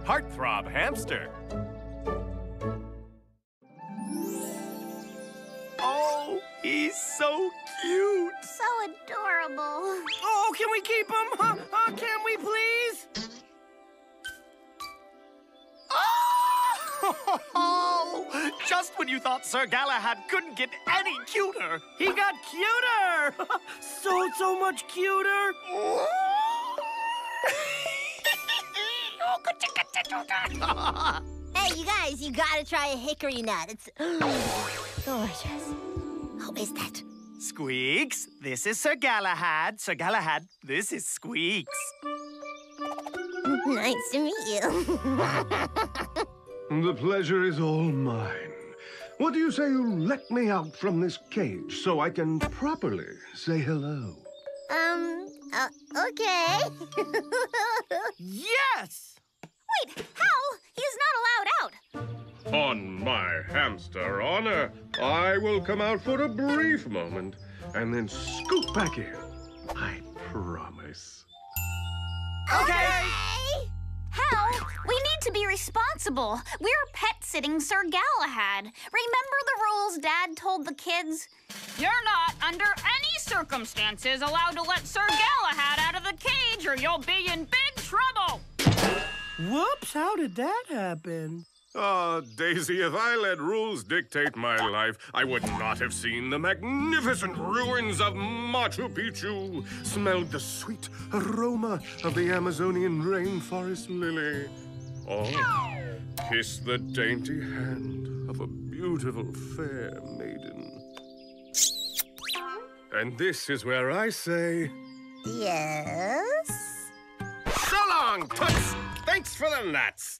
Heartthrob Hamster. Oh, he's so cute. So adorable. Oh, can we keep him? Can we please? Oh, just when you thought Sir Galahad couldn't get any cuter. He got cuter! so much cuter! Hey, you guys, you gotta try a hickory nut. It's gorgeous. Who is that? Squeaks, this is Sir Galahad. Sir Galahad, this is Squeaks. Nice to meet you. The pleasure is all mine. What do you say you let me out from this cage so I can properly say hello? Okay. Yes! Wait, how? He's not allowed out. On my hamster honor, I will come out for a brief moment and then scoot back in. I promise. Okay. Hal, we need to be responsible. We're pet-sitting Sir Galahad. Remember the rules Dad told the kids? You're not, under any circumstances, allowed to let Sir Galahad out of the cage or you'll be in big trouble. Whoops, how did that happen? Ah, Daisy, if I let rules dictate my life, I would not have seen the magnificent ruins of Machu Picchu, smelled the sweet aroma of the Amazonian rainforest lily, or kissed the dainty hand of a beautiful fair maiden. And this is where I say... Yes? So long, Toots! Thanks for the nuts!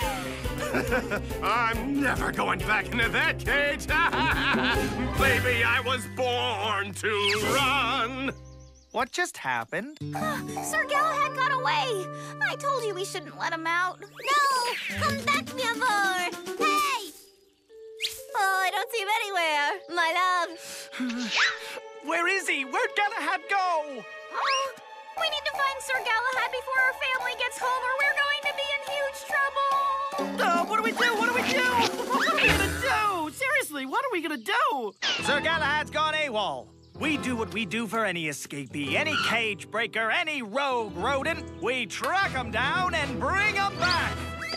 I'm never going back into that cage! Baby, I was born to run! What just happened? Sir Galahad got away. I told you we shouldn't let him out. No! Come back, mi amor! Hey! Oh, I don't see him anywhere. My love. Where is he? Where'd Galahad go? Oh, we need to find Sir Galahad before our family gets home or we're going to be in huge trouble. What do we do? What do we do? What are we gonna do? Seriously, what are we gonna do? Sir Galahad's gone AWOL. We do what we do for any escapee, any cage breaker, any rogue rodent. We track them down and bring them back.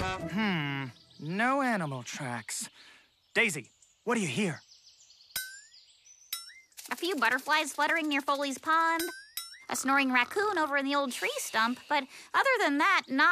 No animal tracks. Daisy, what do you hear? A few butterflies fluttering near Foley's pond. A snoring raccoon over in the old tree stump. But other than that, not